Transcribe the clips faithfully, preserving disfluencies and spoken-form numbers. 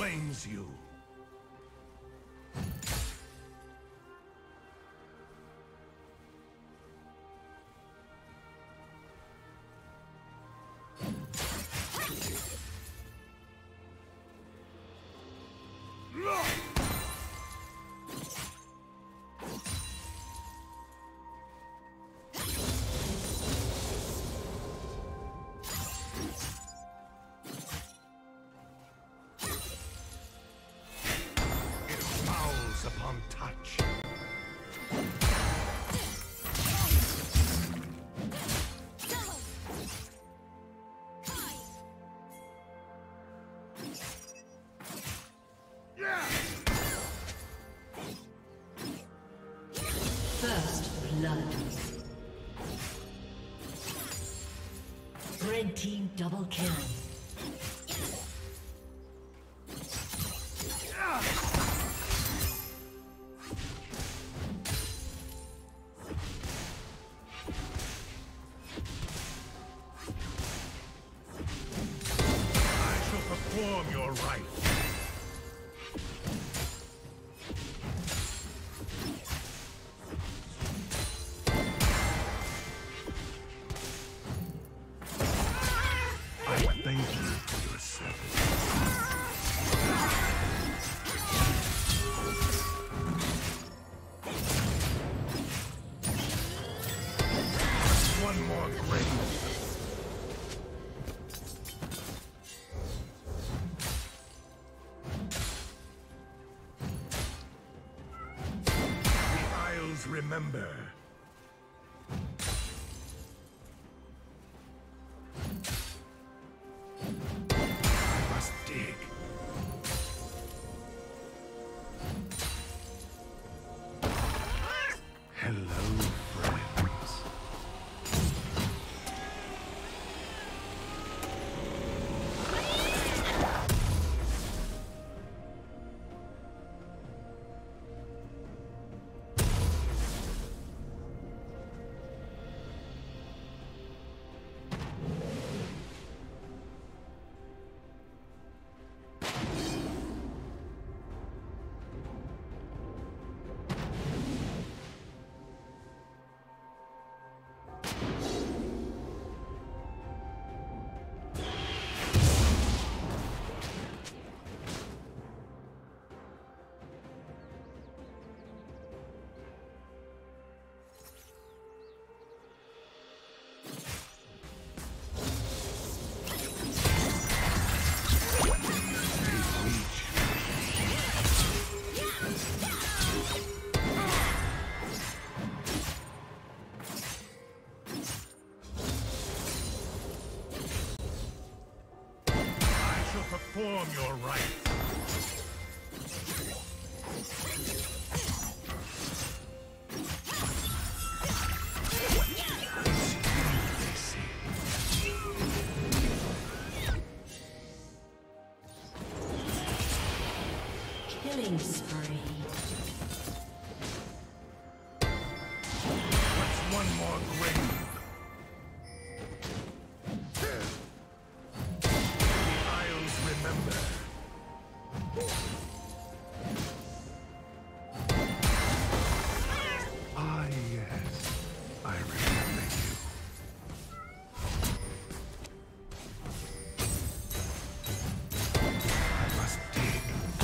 claims you. Upon touch. First blood. Red team double kill. Perform your right. I thank you for your service. One more grave. Remember. I must dig. Hello, friends. Perform your right. Killing spree. What's one more grave? Remember. Ah, yes. I remember you. I must dig.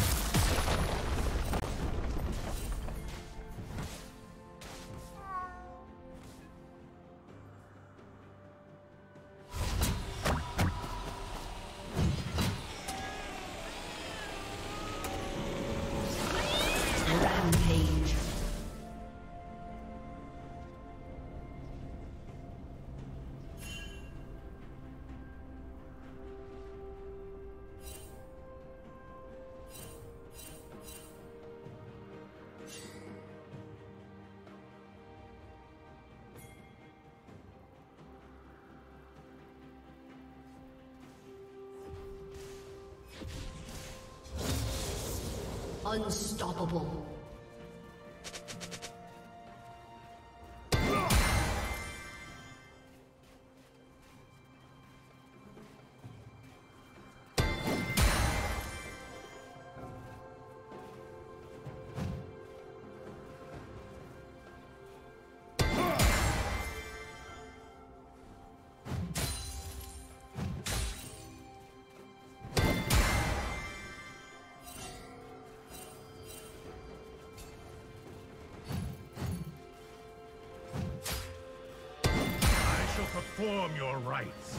Rampage. Unstoppable. perform your rites.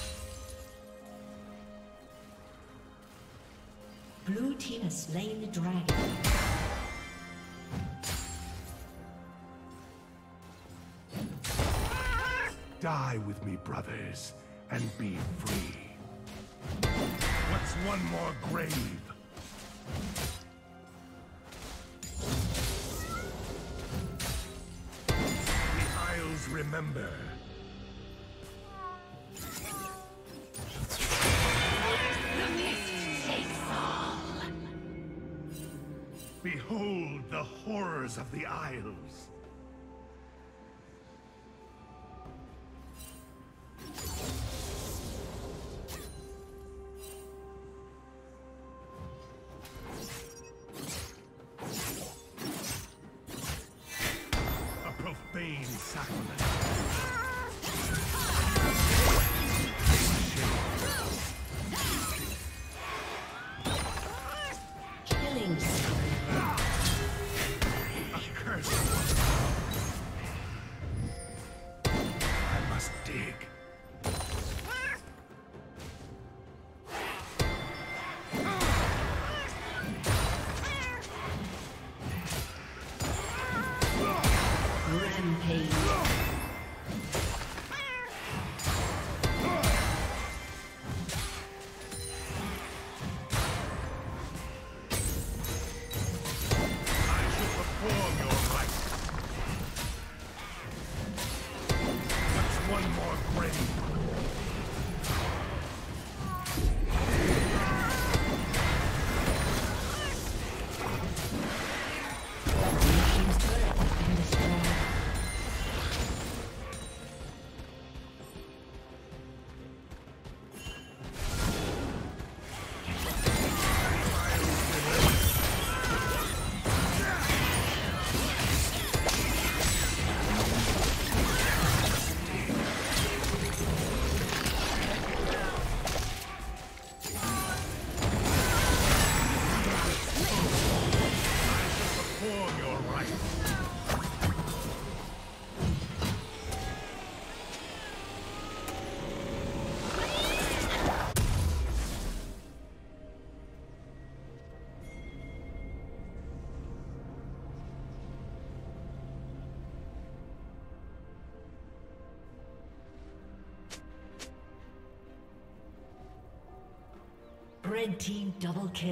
Blue team has slain the dragon. Die with me, brothers, and be free. What's one more grave? The Isles remember. Behold the horrors of the Isles. A profane sacrament. Killing spree. A curse. I must dig. Rampage. Red team double kill.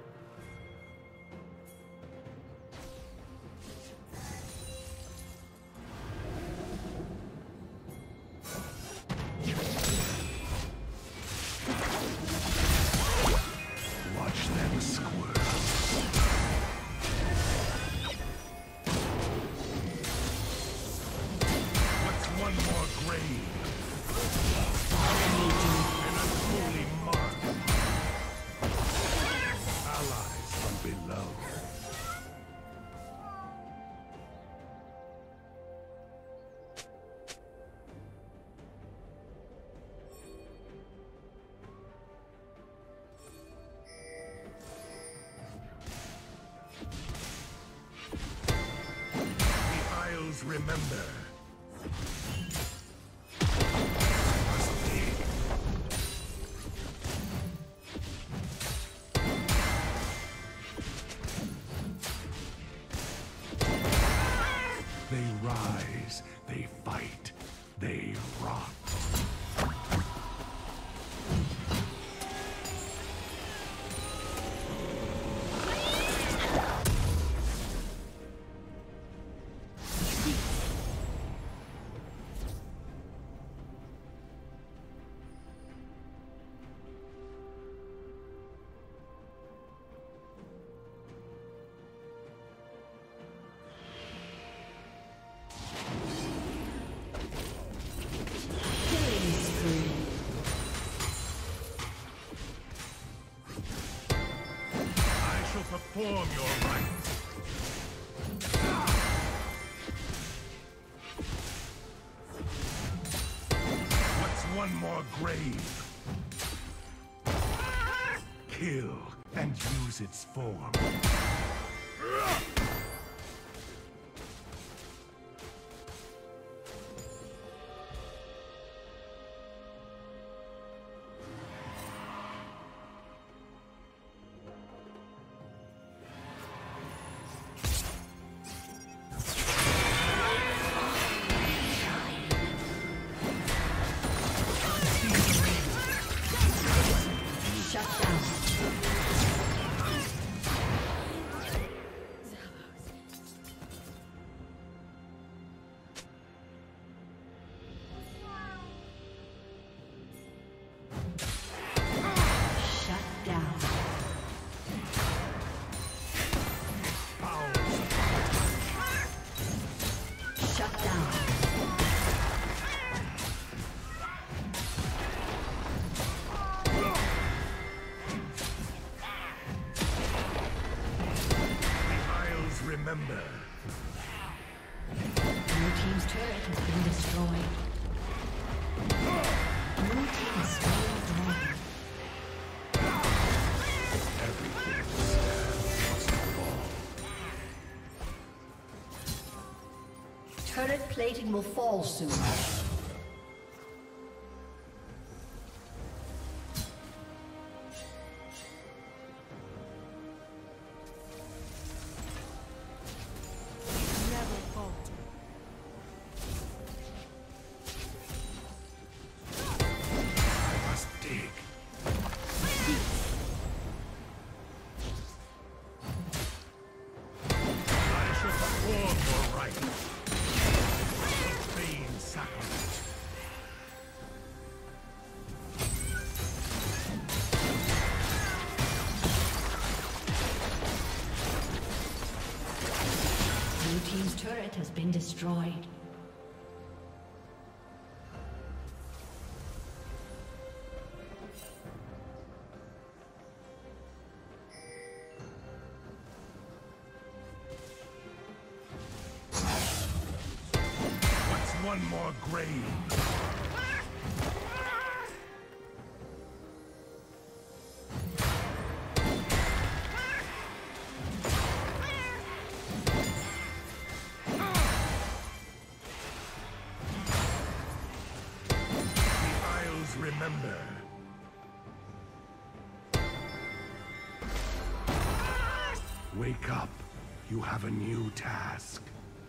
Watch them squirt. What's one more grave? An unholy mark. Allies from below. The Isles remember. Must dig. They rise, they fight, they rot. Perform your rites. What's one more grave? Kill and use its form. remember. Blue team's turret has been destroyed. Blue team has slain the dragon. Everything that stands must fall. Turret plating will fall soon. Turret has been destroyed. What's one more grave? Remember. Wake up. You have a new task.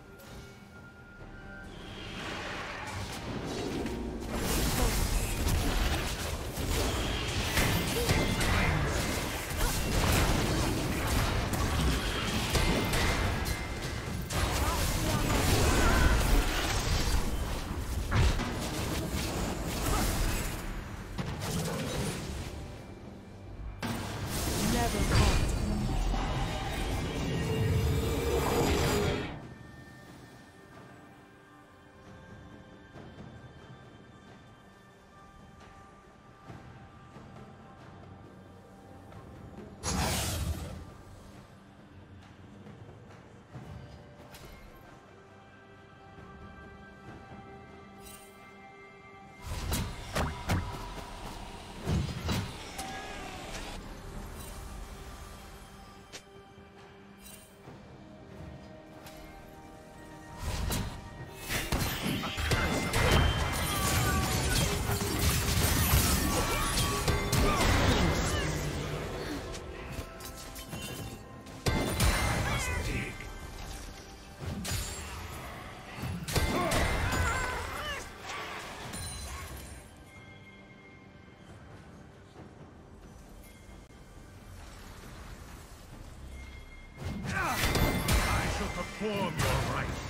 Perform your rites.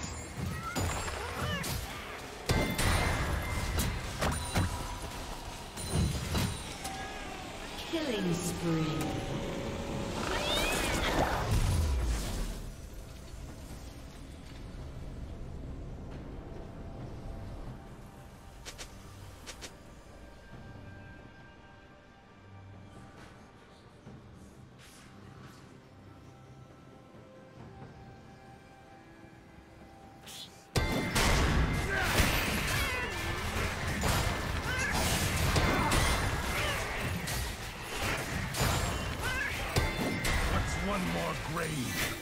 Killing spree. One more grave.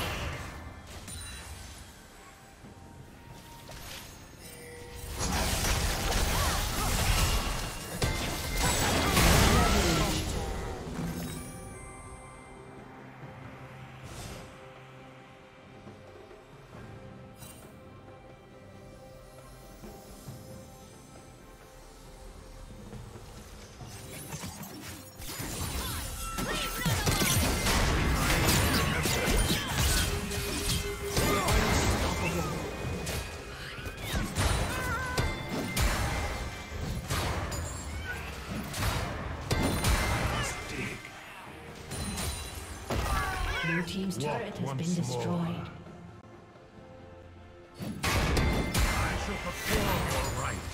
Blue team's turret has been destroyed. I shall perform your rites.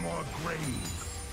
more grave.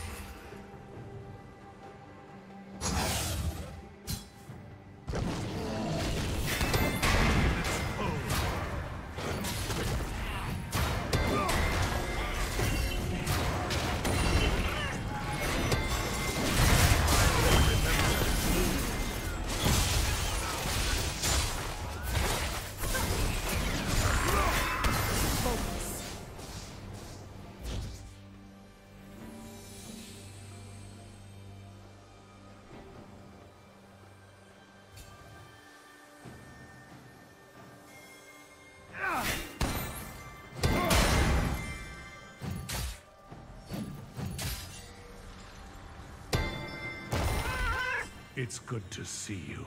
It's good to see you.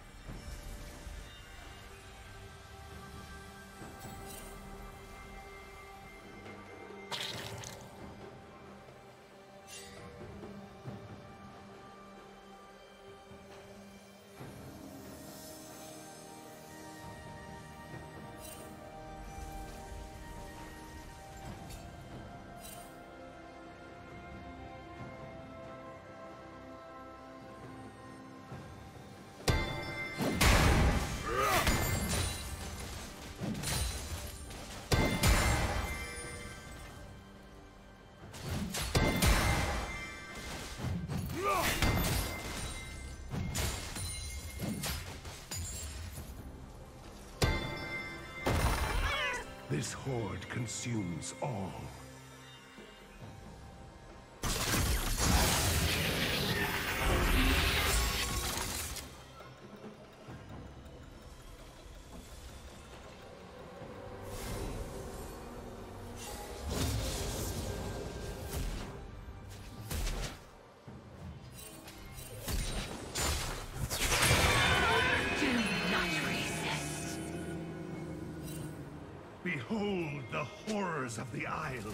This horde consumes all. Behold the horrors of the Isles.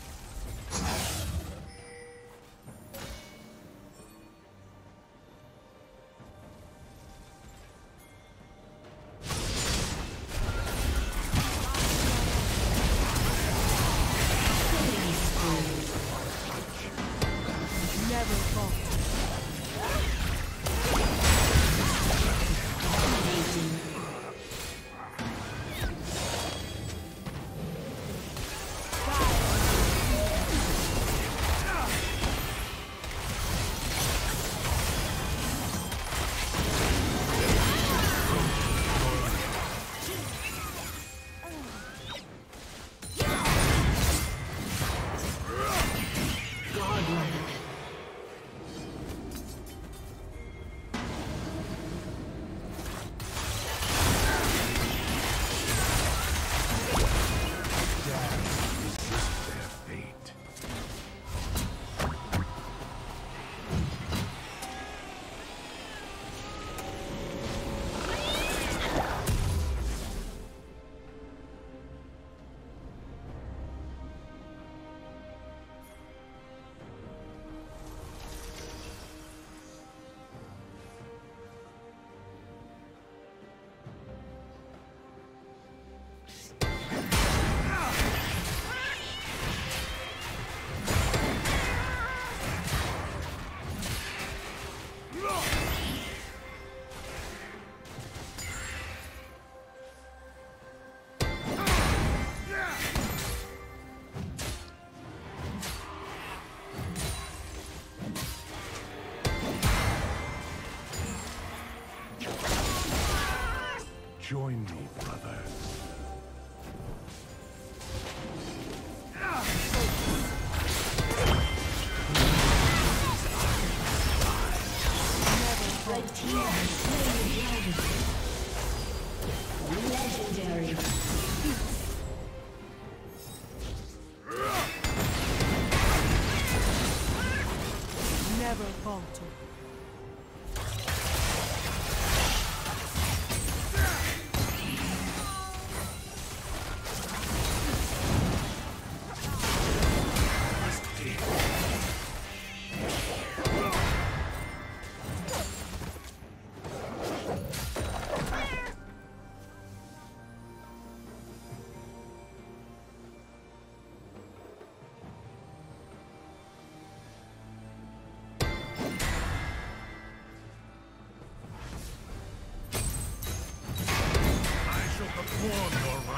Never fall. Join me, brother. Red team has slain the dragon. Legendary. Never falter.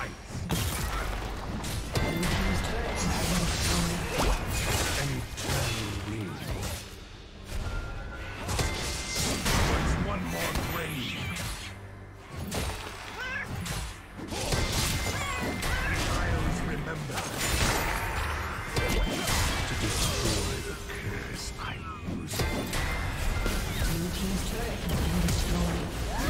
rights. Blue team's turret has been destroyed. An eternal ring. What's one more grave? The Isles remember. To destroy the curse, I use it. Blue team's turret has been destroyed.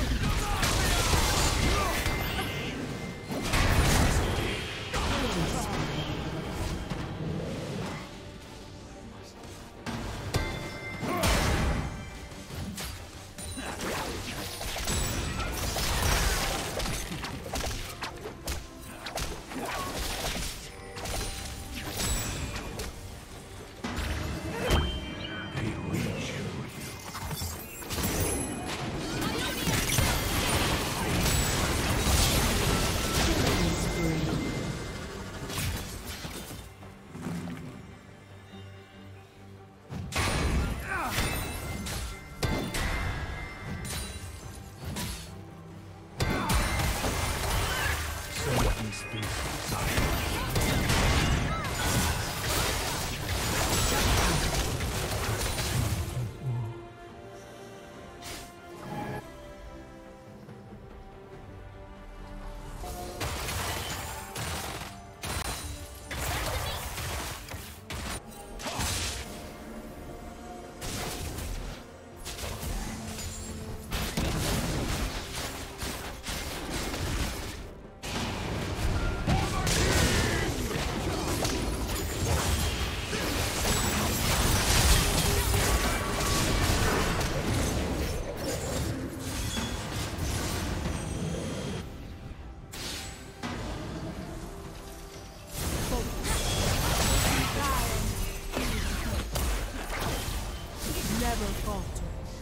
Never falter.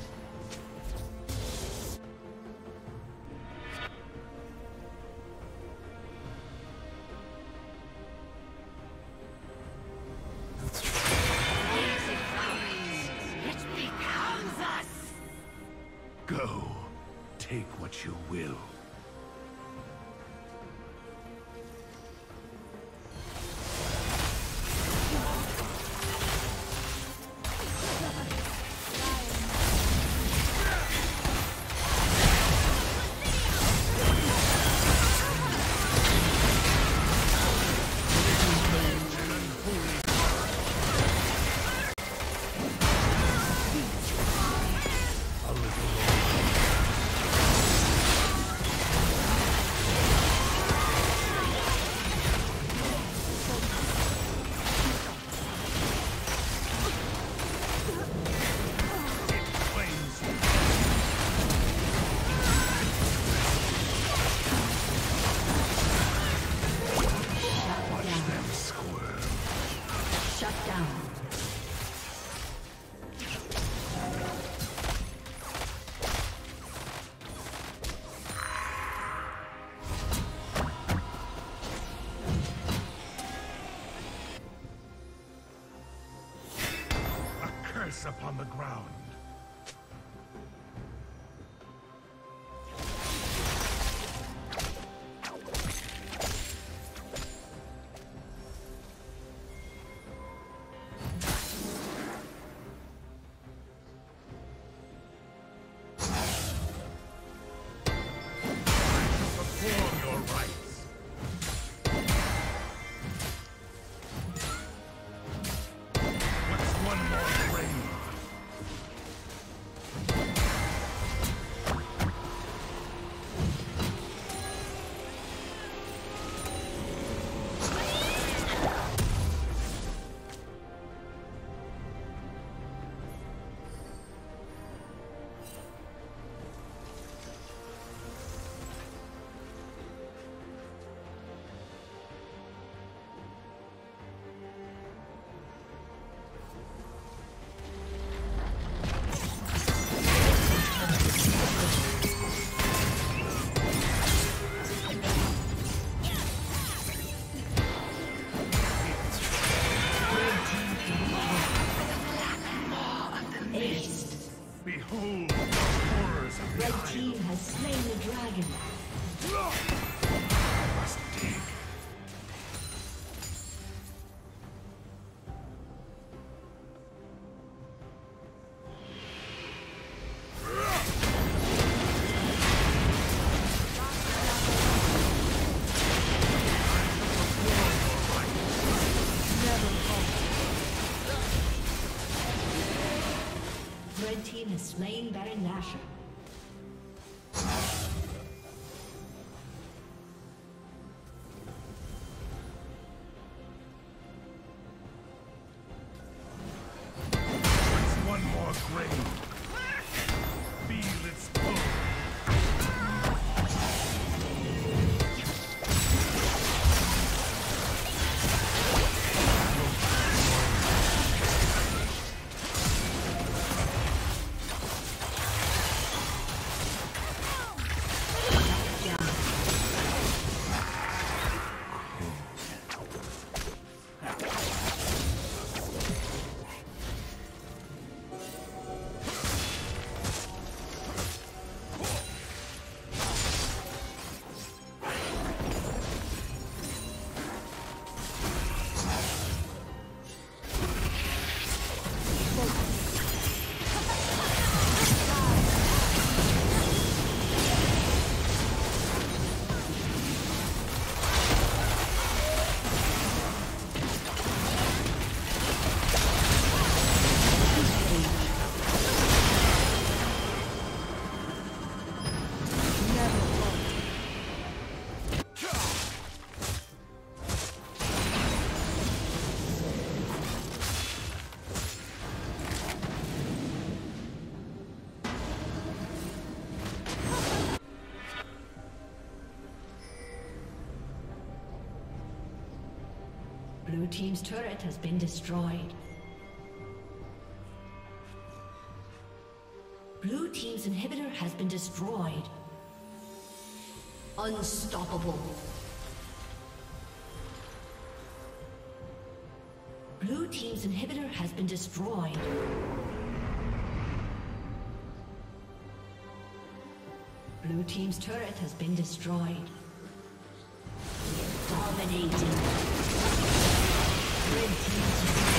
It becomes us! Go. Take what you will. Upon the ground. Perform your rights. What's one more grave? Behold the horrors of the Red Isles. team has slain the dragon. I must deal has slain Baron Nashor. One more grave. Feel its pull. Blue team's turret has been destroyed. Blue team's inhibitor has been destroyed. Unstoppable. Blue team's inhibitor has been destroyed. Blue team's turret has been destroyed. Dominating. Red team's